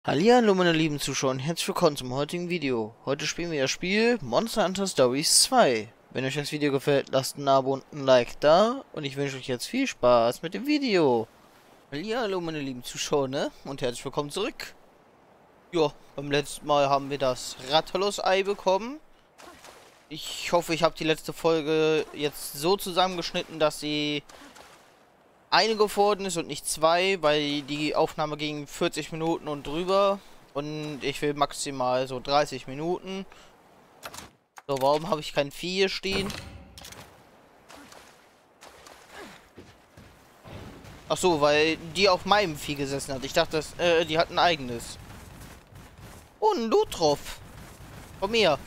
Hallihallo meine lieben Zuschauer und herzlich willkommen zum heutigen Video. Heute spielen wir das Spiel Monster Hunter Stories 2. Wenn euch das Video gefällt, lasst ein Abo und ein Like da und ich wünsche euch jetzt viel Spaß mit dem Video. Hallihallo meine lieben Zuschauer, ne? Und herzlich willkommen zurück. Ja, beim letzten Mal haben wir das Rathalos-Ei bekommen. Ich hoffe, ich habe die letzte Folge jetzt so zusammengeschnitten, dass sie eine geworden ist und nicht zwei, weil die Aufnahme ging 40 Minuten und drüber. Und ich will maximal so 30 Minuten. So, warum habe ich kein Vieh hier stehen? Ach so, weil die auf meinem Vieh gesessen hat. Ich dachte, die hat ein eigenes. Oh, ein Lutroff. Komm her.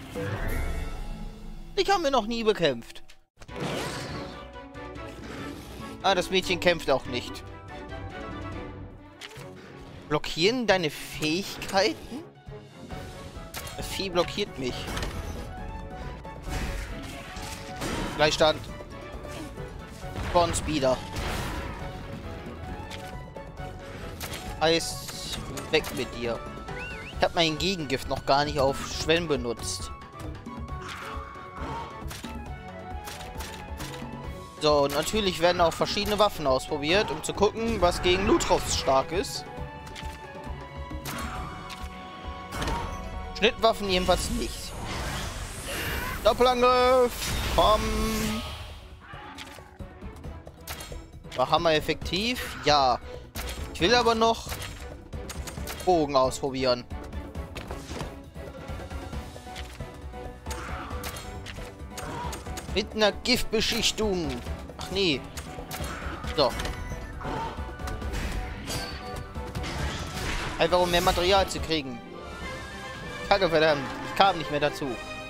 Die haben wir noch nie bekämpft. Ah, das Mädchen kämpft auch nicht. Blockieren deine Fähigkeiten? Das Vieh blockiert mich. Gleichstand. Von Speeder. Heißt, weg mit dir. Ich habe mein Gegengift noch gar nicht auf Schwellen benutzt. So, und natürlich werden auch verschiedene Waffen ausprobiert, um zu gucken, was gegen Lutroffs stark ist. Schnittwaffen jedenfalls nicht. Doppelangriff! Komm! War Hammer effektiv? Ja. Ich will aber noch Bogen ausprobieren. Mit einer Giftbeschichtung. Ach nee. So. Einfach um mehr Material zu kriegen. Kacke verdammt. Ich kam nicht mehr dazu.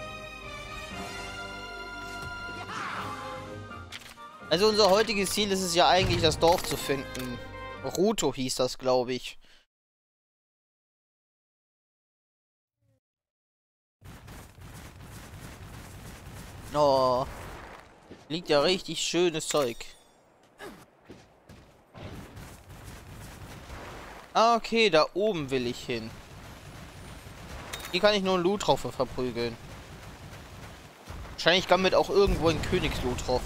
Also unser heutiges Ziel ist es ja eigentlich, das Dorf zu finden. Ruto hieß das, glaube ich. Oh. Liegt ja richtig schönes Zeug. Ah, okay, da oben will ich hin. Hier kann ich nur einen Lutroffe verprügeln. Wahrscheinlich damit auch irgendwo ein Königslutroff.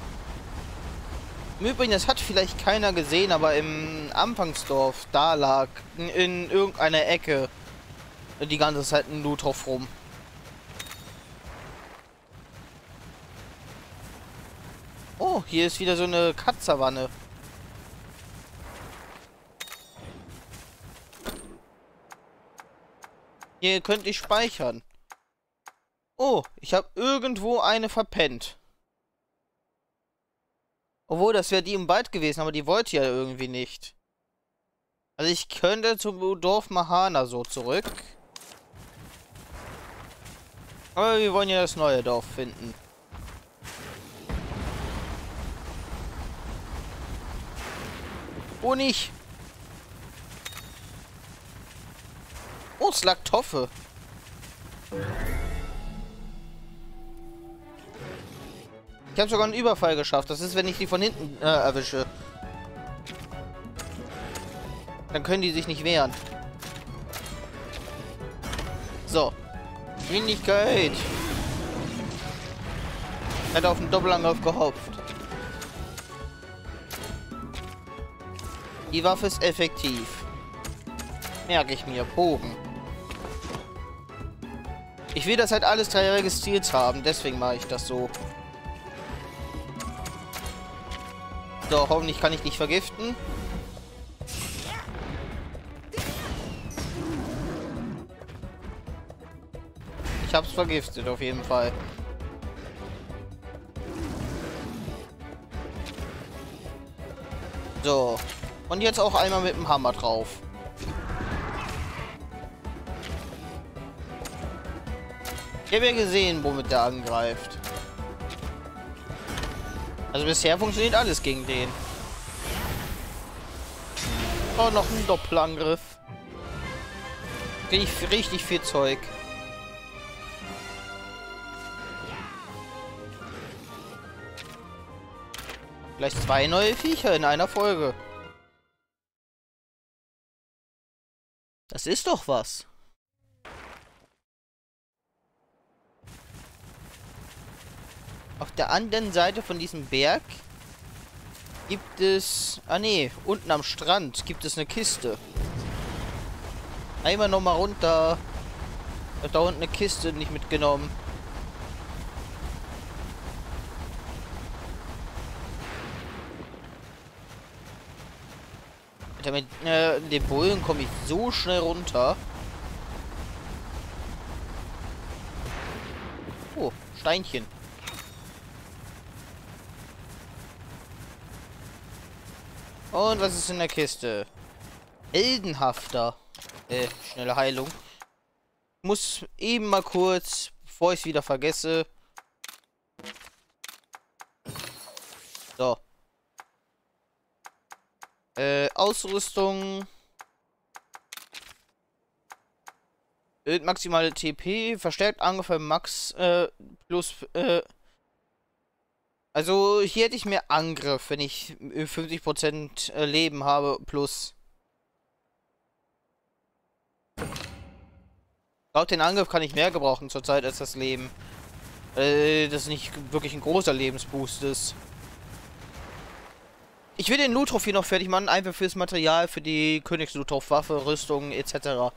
Im Übrigen, das hat vielleicht keiner gesehen, aber im Anfangsdorf, da lag in irgendeiner Ecke die ganze Zeit ein Lutroff rum. Oh, hier ist wieder so eine Katzerwanne. Hier könnte ich speichern. Oh, ich habe irgendwo eine verpennt. Obwohl, das wäre die im Wald gewesen, aber die wollte ja irgendwie nicht. Also ich könnte zum Dorf Mahana so zurück. Aber wir wollen ja das neue Dorf finden. Oh, nicht. Oh, es lag Toffe. Ich habe sogar einen Überfall geschafft. Das ist, wenn ich die von hinten erwische. Dann können die sich nicht wehren. So. Geschwindigkeit. Hat auf den Doppelangriff gehofft. Die Waffe ist effektiv. Merke ich mir. Bogen. Ich will das halt alles 3-jährige Stils haben. Deswegen mache ich das so. So, hoffentlich kann ich dich vergiften. Ich hab's vergiftet, auf jeden Fall. So. Und jetzt auch einmal mit dem Hammer drauf. Ich habe ja gesehen, womit der angreift. Also bisher funktioniert alles gegen den. Oh, noch ein Doppelangriff. Krieg ich richtig viel Zeug. Vielleicht 2 neue Viecher in einer Folge. Das ist doch was. Auf der anderen Seite von diesem Berg gibt es... Ah nee, unten am Strand gibt es eine Kiste. Einmal nochmal runter. Ich hab da unten eine Kiste nicht mitgenommen. Mit den Bullen komme ich so schnell runter. Oh, Steinchen. Und was ist in der Kiste? Heldenhafter. Schnelle Heilung. Muss eben mal kurz, bevor ich es wieder vergesse. So. Ausrüstung. Erhöht maximale TP. Verstärkt Angriff Max. Plus. Also hier hätte ich mehr Angriff, wenn ich 50% Leben habe. Plus. Laut den Angriff kann ich mehr gebrauchen zurzeit als das Leben. Das nicht wirklich ein großer Lebensboost ist. Ich will den Loot-Trophäe noch fertig machen, einfach fürs Material, für die Königsloot-Waffe, Rüstung etc.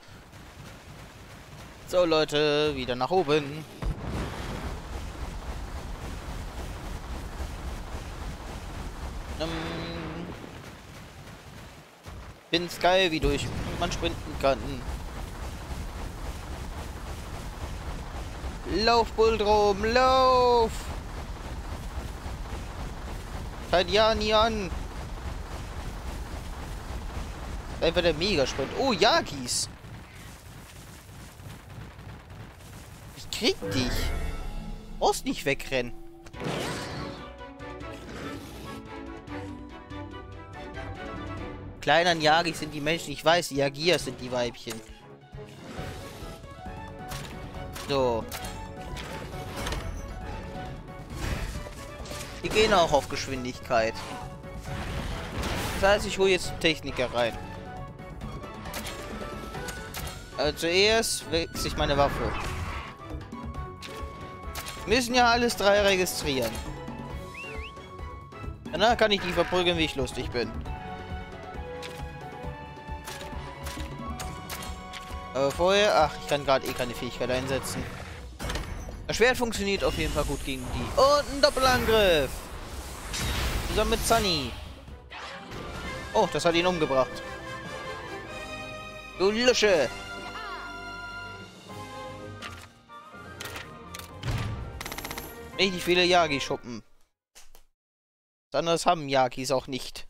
So Leute, wieder nach oben. Find's geil, wie man sprinten kann. Lauf, Bulldrum, lauf! Halt ja nie an. Einfach der Megasprint. Oh, Yagis. Ich krieg dich. Brauchst nicht wegrennen. Kleiner Yagis sind die Menschen. Ich weiß, die Yagias sind die Weibchen. So. Die gehen auch auf Geschwindigkeit. Das heißt, ich hole jetzt einen Techniker rein. Also zuerst wechsle ich meine Waffe. Müssen ja alles 3 registrieren. Danach kann ich die verprügeln, wie ich lustig bin. Aber vorher... Ach, ich kann gerade eh keine Fähigkeit einsetzen. Das Schwert funktioniert auf jeden Fall gut gegen die. Und ein Doppelangriff. Zusammen mit Sunny. Oh, das hat ihn umgebracht. Du Lusche. Richtig viele Yagi-Schuppen. Was anderes haben Yagis auch nicht.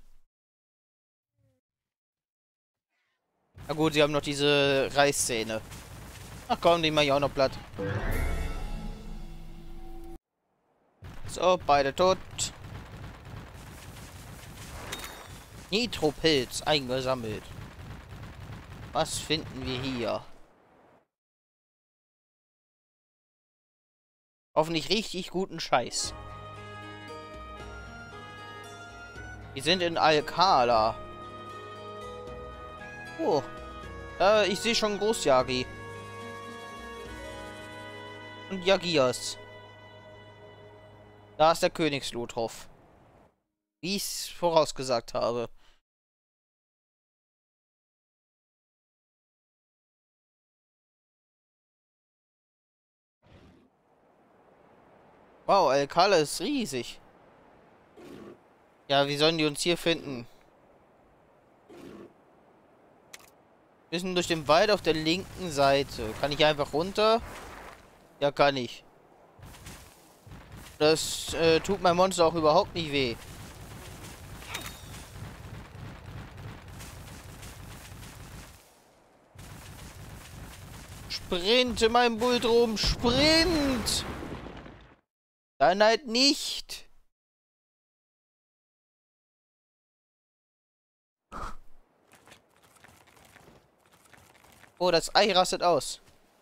Na gut, sie haben noch diese Reißzähne. Ach komm, die mach ich auch noch platt. So, beide tot. Nitropilz eingesammelt. Was finden wir hier? Hoffentlich richtig guten Scheiß. Wir sind in Alcala. Oh. Ich sehe schon Großjagi. Und Yagias. Da ist der Königsloothof. Wie ich es vorausgesagt habe. Wow, Alcala ist riesig. Ja, wie sollen die uns hier finden? Wir müssen durch den Wald auf der linken Seite. Kann ich einfach runter? Ja, kann ich. Das tut mein Monster auch überhaupt nicht weh. Sprinte, mein Bulldrum, sprint! Dann halt nicht! Oh, das Ei rastet aus.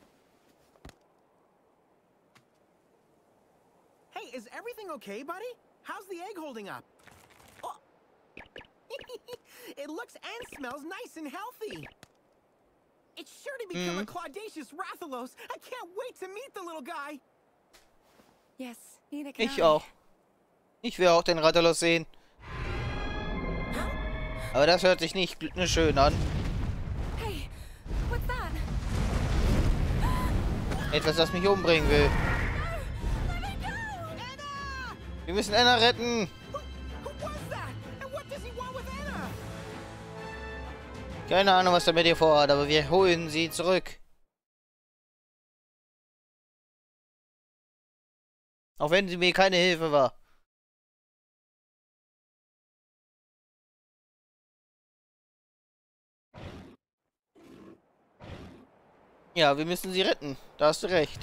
Hey, is everything okay, buddy? How's the egg holding up? Oh. It looks and smells nice and healthy. It's sure to become a Claudacious Rathalos. I can't wait to meet the little guy. Yes, neither can Ich I. auch. Ich will auch den Rathalos sehen. Aber das hört sich nicht schön an. Hey, what's that? Etwas, das mich umbringen will. Let me go! Anna! Wir müssen Anna retten. Who was that? And what does he want with Anna? Keine Ahnung, was er mit ihr vorhat, aber wir holen sie zurück. Auch wenn sie mir keine Hilfe war. Ja, wir müssen sie retten. Da hast du recht.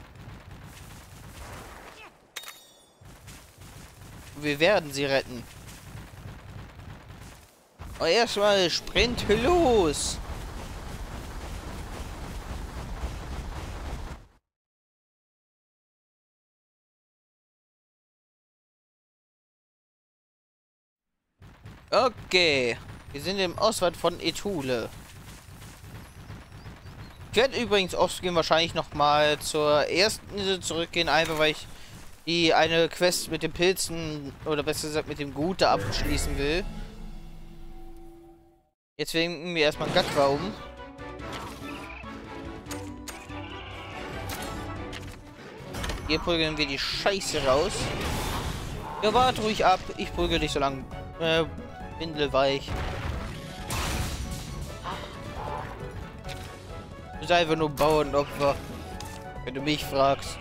Wir werden sie retten. Aber erstmal Sprint los. Okay. Wir sind im Ostwald von Ethule. Ich werde übrigens offscreen wahrscheinlich nochmal zur ersten Insel zurückgehen, einfach weil ich die eine Quest mit den Pilzen, oder besser gesagt mit dem Gute abschließen will. Jetzt wenden wir erstmal Gatwa um. Hier prügeln wir die Scheiße raus. Ja, warte ruhig ab. Ich prügel dich so lang. Windelweich. Du bist einfach nur Bauernopfer. Wenn du mich fragst.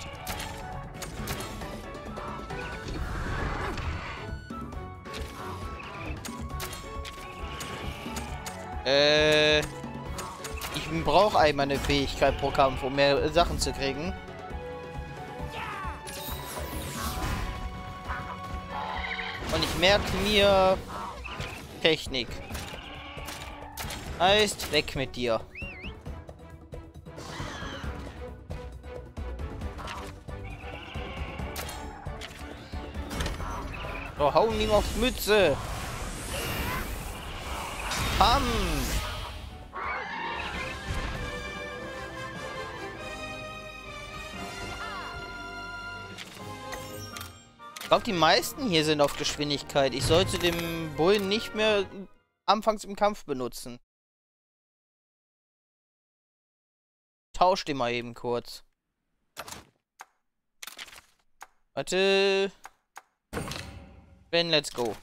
Ich brauche einmal eine Fähigkeit pro Kampf, um mehr Sachen zu kriegen. Und ich merke mir Technik. Heißt, weg mit dir. So, hauen ihm aufs Mütze. Pam! Ich glaube, die meisten hier sind auf Geschwindigkeit. Ich sollte den Bullen nicht mehr anfangs im Kampf benutzen. Tausch den mal eben kurz. Warte. Ben, let's go.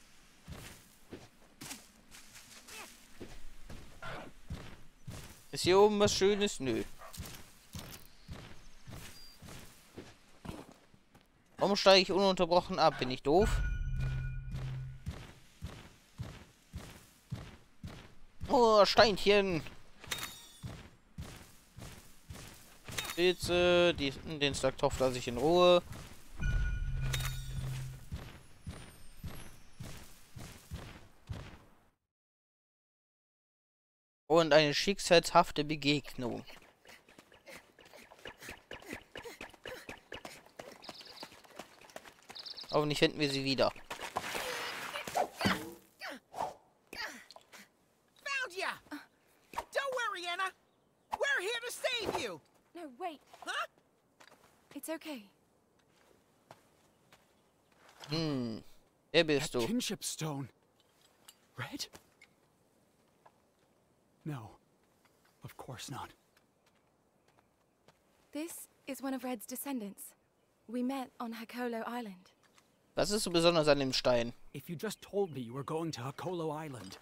Ist hier oben was Schönes? Nö. Warum steige ich ununterbrochen ab? Bin ich doof? Oh, Steinchen. Pilze, den Slacktopf lasse ich in Ruhe. Und eine schicksalshafte Begegnung. Hoffentlich finden wir sie wieder. Found ya! Don't worry, Anna. We're here to save you. No, wait. Huh? It's okay. Wer bist That du? kinship stone. Red? No. Of course not. This is one of Red's descendants. We met on Hakolo Island. Was ist so besonders an dem Stein? If you just told me you were going to Hakolo Island.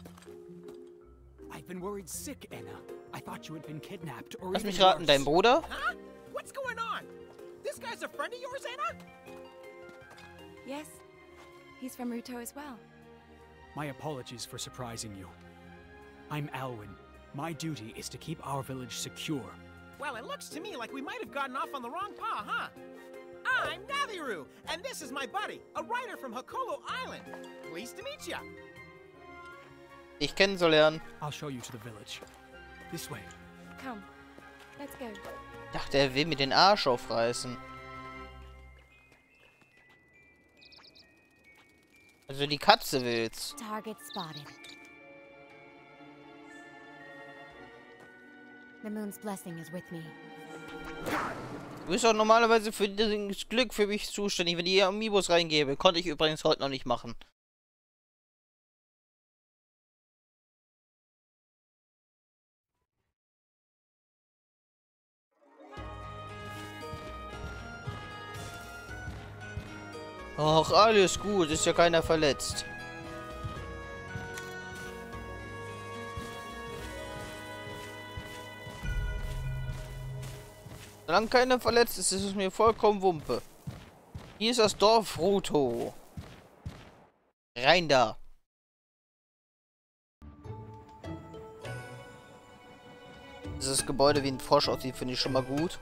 I've been worried sick, Anna. I thought you had been kidnapped or Lass even mich raten, worse. dein Bruder? Huh? What's going on? This guy's a friend of yours, Anna? Yes, he's from Ruto as well. My apologies for surprising you. I'm Alwyn. My duty is to keep our village secure. Well, it looks to me like we might have gotten off on the wrong paw, huh? I'm Nathiru, and this is my buddy, a writer from Hakolo Island. Pleased to meet ya. Dich kennenzulernen. I'll show you to the village. This way. Come, let's go. Ich dachte, er will mir den Arsch aufreißen. Also die Katze will's. Target spotted. The moon's blessing is with me. Du bist doch normalerweise für das Glück für mich zuständig, wenn ich hier Amiibos reingebe. Konnte ich übrigens heute noch nicht machen. Ach, alles gut, ist ja keiner verletzt. Solange keiner verletzt ist, ist es mir vollkommen Wumpe. Hier ist das Dorf Ruto. Rein da. Dieses Gebäude wie ein Frosch aussieht, finde ich schon mal gut.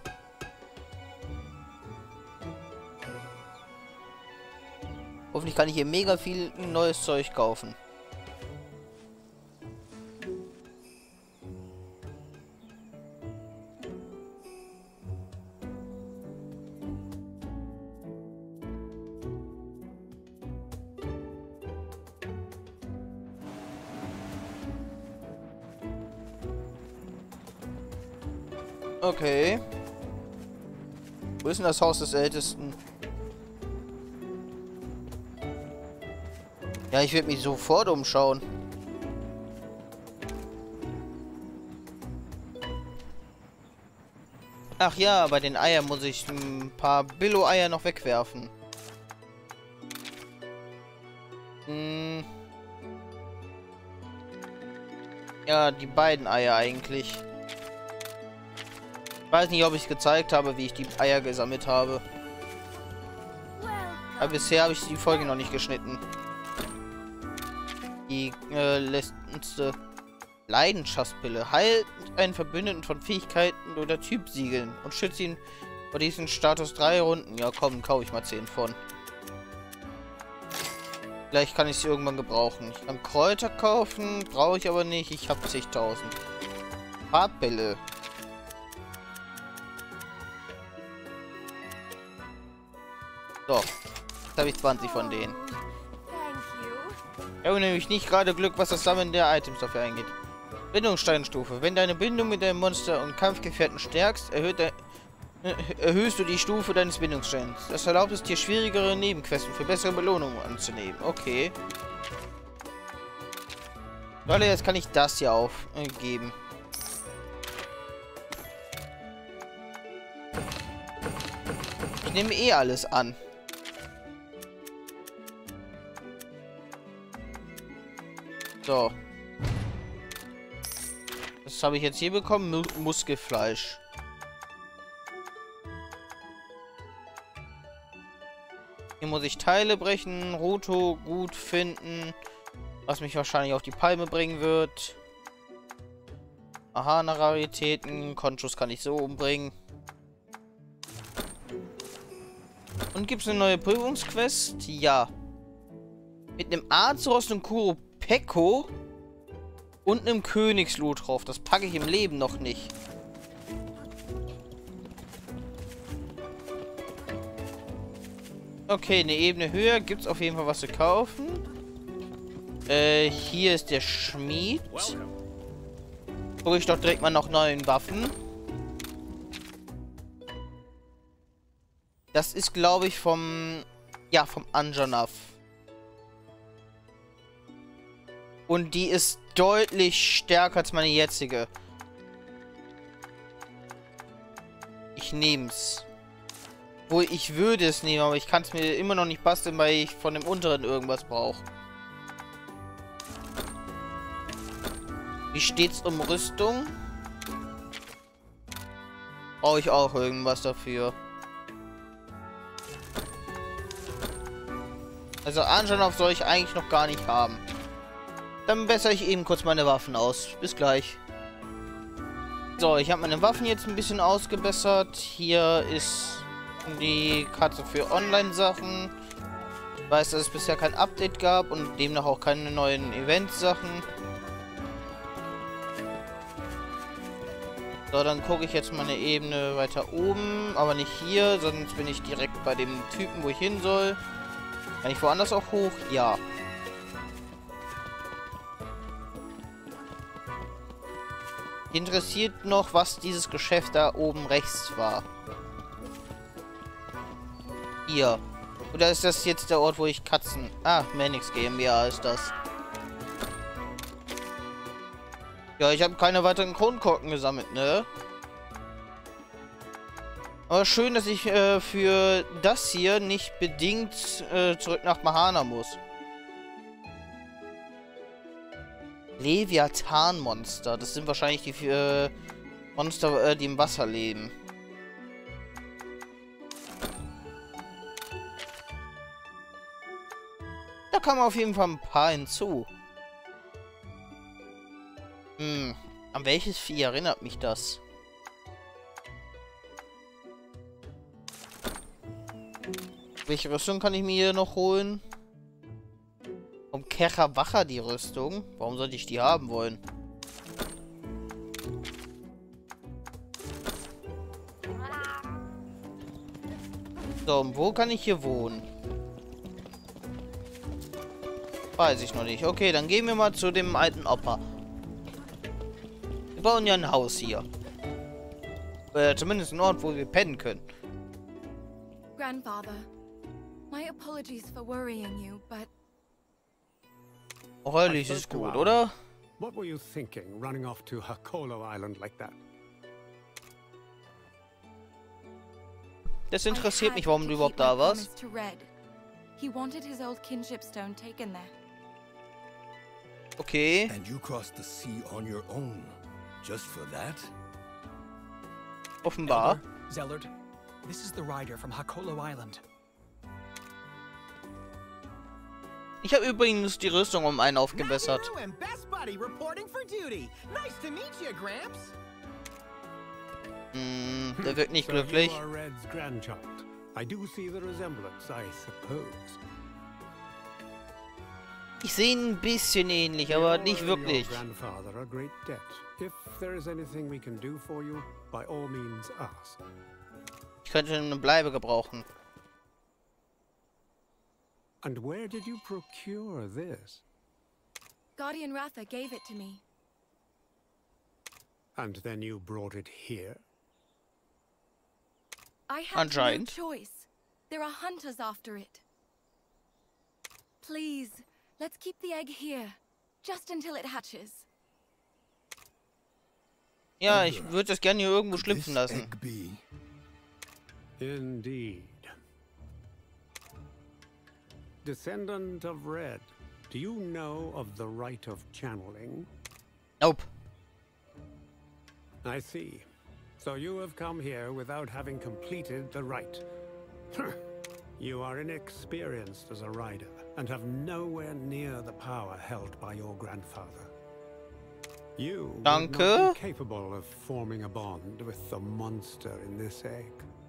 Hoffentlich kann ich hier mega viel neues Zeug kaufen. Okay. Wo ist denn das Haus des Ältesten? Ja, ich werde mich sofort umschauen. Ach ja, bei den Eiern muss ich ein paar Billo-Eier noch wegwerfen. Ja, die beiden Eier eigentlich. Ich weiß nicht, ob ich es gezeigt habe, wie ich die Eier gesammelt habe. Aber bisher habe ich die Folge noch nicht geschnitten. Die letzte Leidenschaftspille. Heilt einen Verbündeten von Fähigkeiten oder Typsiegeln und schützt ihn vor diesen Status 3 Runden. Ja komm, kaufe ich mal 10 von. Vielleicht kann ich sie irgendwann gebrauchen. Ich kann Kräuter kaufen, brauche ich aber nicht. Ich habe zigtausend. Farbbälle. So, jetzt habe ich 20 von denen. Ich habe nämlich nicht gerade Glück, was das Sammeln der Items dafür eingeht. Bindungssteinstufe. Wenn deine Bindung mit deinem Monster und Kampfgefährten stärkst, erhöhst du die Stufe deines Bindungssteins. Das erlaubt es dir, schwierigere Nebenquesten für bessere Belohnungen anzunehmen. Okay. Leute, jetzt kann ich das hier aufgeben. Ich nehme eh alles an. So. Was habe ich jetzt hier bekommen? Muskelfleisch. Hier muss ich Teile brechen. Ruto gut finden. Was mich wahrscheinlich auf die Palme bringen wird. Ahana-Raritäten. Konchus kann ich so umbringen. Und gibt es eine neue Prüfungsquest? Ja. Mit einem Azeroth und Kuro Peko und einem Königsloot drauf. Das packe ich im Leben noch nicht. Okay, eine Ebene höher. Gibt es auf jeden Fall was zu kaufen. Hier ist der Schmied. Gucke ich doch direkt mal nach neuen Waffen. Das ist, glaube ich, vom Anjanath. Und die ist deutlich stärker als meine jetzige. Ich nehme es. Wohl, ich würde es nehmen, aber ich kann es mir immer noch nicht basteln, weil ich von dem unteren irgendwas brauche. Wie steht's um Rüstung? Brauche ich auch irgendwas dafür. Also Anjanath soll ich eigentlich noch gar nicht haben. Dann bessere ich eben kurz meine Waffen aus. Bis gleich. So, ich habe meine Waffen jetzt ein bisschen ausgebessert. Hier ist die Karte für Online-Sachen. Ich weiß, dass es bisher kein Update gab und demnach auch keine neuen Event-Sachen. So, dann gucke ich jetzt mal eine Ebene weiter oben. Aber nicht hier, sonst bin ich direkt bei dem Typen, wo ich hin soll. Kann ich woanders auch hoch? Ja. Interessiert noch, was dieses Geschäft da oben rechts war. Hier. Oder ist das jetzt der Ort, wo ich Katzen... Ah, Mannix GmbH ist das. Ja, ich habe keine weiteren Kronkorken gesammelt, ne? Aber schön, dass ich für das hier nicht bedingt zurück nach Mahana muss. Leviathan-Monster. Das sind wahrscheinlich die Monster, die im Wasser leben. Da kamen auf jeden Fall ein paar hinzu. An welches Vieh erinnert mich das? Welche Rüstung kann ich mir hier noch holen? Vom Kerawacha die Rüstung. Warum sollte ich die haben wollen? So, und wo kann ich hier wohnen? Weiß ich noch nicht. Okay, dann gehen wir mal zu dem alten Opa. Wir bauen ja ein Haus hier. Zumindest ein Ort, wo wir pennen können. Grandfather, my apologies for worrying you, but Heuerlich ist gut, oder? What were you thinking, running off to Hakolo Island like that? Das interessiert mich, warum du überhaupt da warst. He wanted his old kinship stone taken there. Okay. And you crossed the sea on your own, just for that? Offenbar. Elder, Zellard, this is the rider from Hakolo Island. Ich habe übrigens die Rüstung um einen aufgebessert. Naviru and Best Buddy reporting for duty. Nice to meet you, Gramps. Der wirkt nicht So glücklich. you are Red's grandchild. I do see the resemblance, I suppose. Ich sehe ihn ein bisschen ähnlich, aber nicht wirklich. Your grandfather a great debt. If there is anything we can do for you, by all means ask. Ich könnte eine Bleibe gebrauchen. And where did you procure this? Guardian Ratha gave it to me. And then you brought it here? I had no Anscheinend. choice. There are hunters after it. Please, let's keep the egg here, just until it hatches. Ja, ich würde das gerne hier irgendwo Could schlüpfen this lassen. egg be? Indeed. Descendant of Red, do you know of the rite of channeling? Nope. I see. So you have come here without having completed the rite. You are inexperienced as a rider, and have nowhere near the power held by your grandfather. You would Danke. not be capable of forming a bond with the monster in this egg.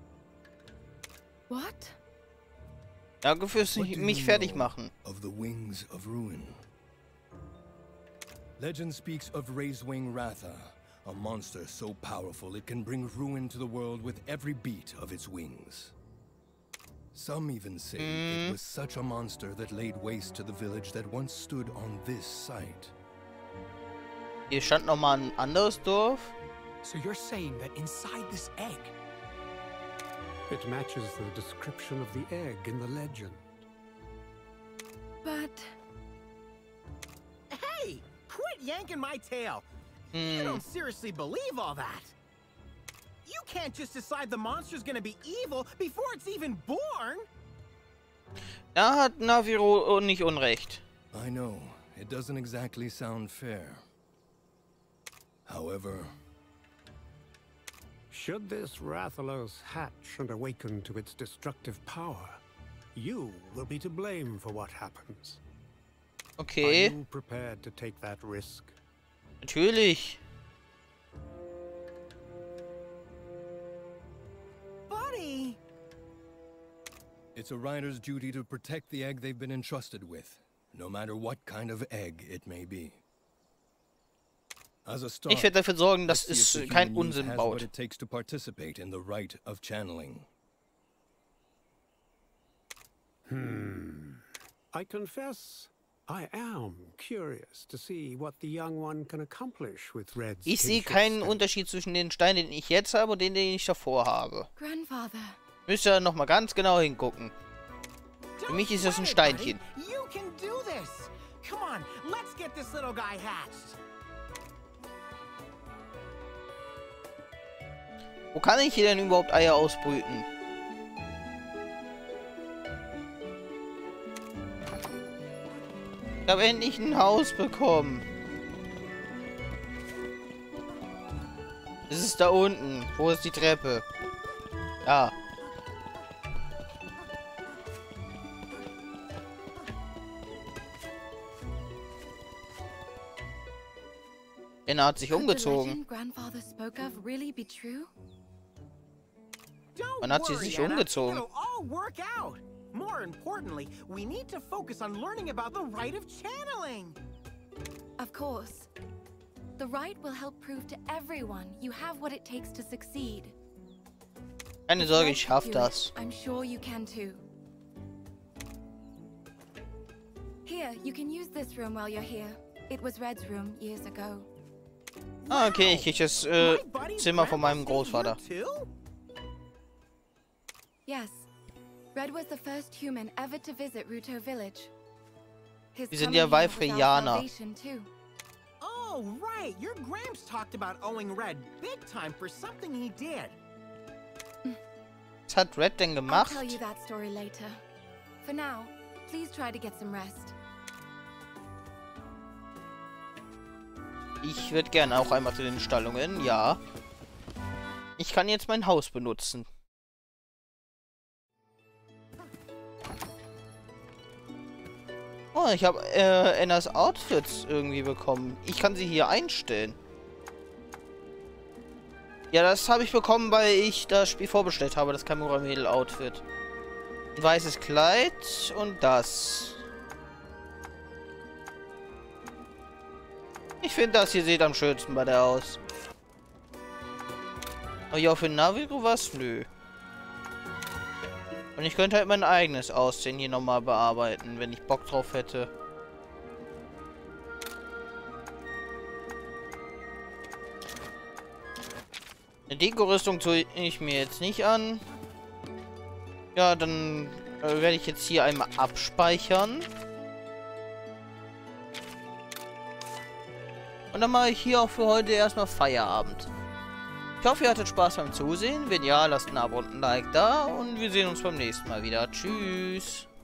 What? Danke fürs What do mich you fertig know machen. of the Wings of Ruin? Legend speaks of Raisewing Ratha, a monster so powerful it can bring ruin to the world with every beat of its wings. Some even say it was such a monster that laid waste to the village that once stood on this site. Hier stand noch mal ein anderes Dorf. So you're saying that inside this egg, It matches the description of the egg in the legend. But Hey, quit yanking my tail. You don't seriously believe all that. You can't just decide the monster's gonna be evil before it's even born. Da hat Naviru nicht unrecht. I know, it doesn't exactly sound fair. However, Should this Rathalos hatch and awaken to its destructive power, you will be to blame for what happens. Okay, Are you prepared to take that risk? natürlich. Buddy! it's a rider's duty to protect the egg they've been entrusted with, no matter what kind of egg it may be. As a start, Ich werde dafür sorgen, dass let's see if es the keinen human youth Unsinn has what baut. it takes to participate in the rite of channeling. I confess, I am curious to see what the young one can accomplish with Red's Ich sehe kinship keinen stone. Unterschied zwischen den Steinen, den ich jetzt habe und den ich davor habe. Grandfather. Müsst ihr noch mal ganz genau hingucken. Für mich ist das ein Steinchen. You can do this. Come on, let's get this little guy hatched. Wo kann ich hier denn überhaupt Eier ausbrüten? Ich habe endlich ein Haus bekommen. Es ist da unten. Wo ist die Treppe? Da. Er hat sich Could the umgezogen. legend Grandfather spoke of really be true? Don't Man hat sie worry, sich Anna. umgezogen. It'll all work out. More importantly, we need to focus on learning about the rite of channeling. Of course. The rite will help prove to everyone you have what it takes to succeed. Keine Sorge, Red ich can schaff do it. das. I'm sure you can too. Here, you can use this room while you're here. It was Red's room years ago. Ah, okay, ich krieg das My buddy's Zimmer von grandpa meinem stayed Großvater. here too? Yes. Red was the first human ever to visit Ruto Village. His Wir sind coming ja here was our Valfrianer. salvation, too. Oh, right. Your Gramps talked about owing Red big time for something he did. Was hat Red denn I'll gemacht? tell you that story later. For now, please try to get some rest. Ich würde gerne auch einmal zu den Stallungen, ja. Ich kann jetzt mein Haus benutzen. Oh, ich habe Annas Outfits irgendwie bekommen. Ich kann sie hier einstellen. Ja, das habe ich bekommen, weil ich das Spiel vorbestellt habe, das Kamura-Mädel-Outfit. Ein weißes Kleid und das. Ich finde, das hier sieht am schönsten bei der aus. Aber ja, für Navigo was? Nö. Und ich könnte halt mein eigenes Aussehen hier nochmal bearbeiten, wenn ich Bock drauf hätte. Eine Deko-Rüstung tue ich mir jetzt nicht an. Ja, dann werde ich jetzt hier einmal abspeichern. Und dann mache ich hier auch für heute erstmal Feierabend. Ich hoffe, ihr hattet Spaß beim Zusehen. Wenn ja, lasst ein Abo und ein Like da. Und wir sehen uns beim nächsten Mal wieder. Tschüss.